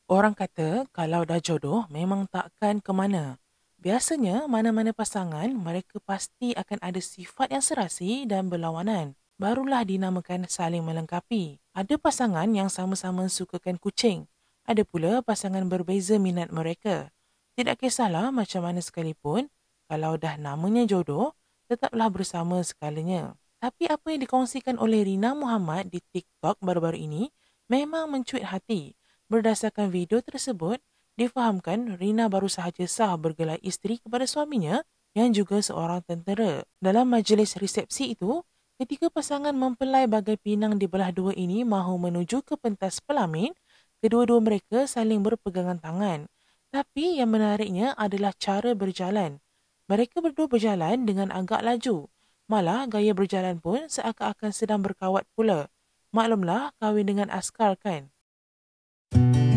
Orang kata kalau dah jodoh memang takkan ke mana. Biasanya mana-mana pasangan mereka pasti akan ada sifat yang serasi dan berlawanan. Barulah dinamakan saling melengkapi. Ada pasangan yang sama-sama sukakan kucing. Ada pula pasangan berbeza minat mereka. Tidak kisahlah macam mana sekalipun, kalau dah namanya jodoh, tetaplah bersama sekalanya. Tapi apa yang dikongsikan oleh Rina Muhammad di TikTok baru-baru ini memang mencuit hati. Berdasarkan video tersebut, difahamkan Rina baru sahaja sah bergelar isteri kepada suaminya yang juga seorang tentera. Dalam majlis resepsi itu, ketika pasangan mempelai bagai pinang di belah dua ini mahu menuju ke pentas pelamin, kedua-dua mereka saling berpegangan tangan. Tapi yang menariknya adalah cara berjalan. Mereka berdua berjalan dengan agak laju. Malah gaya berjalan pun seakan-akan sedang berkawat pula. Maklumlah kahwin dengan askar kan?